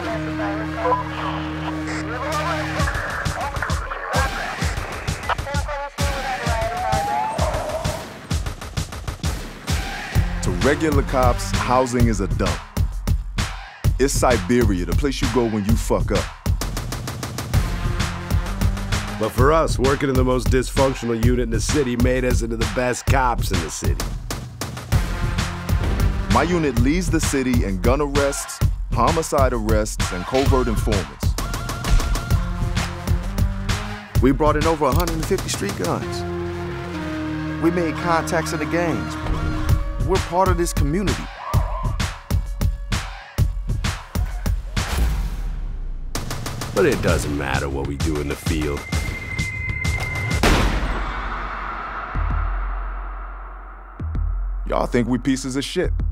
To regular cops, housing is a dump. It's Siberia, the place you go when you fuck up. But for us, working in the most dysfunctional unit in the city made us into the best cops in the city. My unit leads the city in gun arrests, homicide arrests, and covert informants. We brought in over 150 street guns. We made contacts in the gangs. We're part of this community. But it doesn't matter what we do in the field. Y'all think we pieces of shit.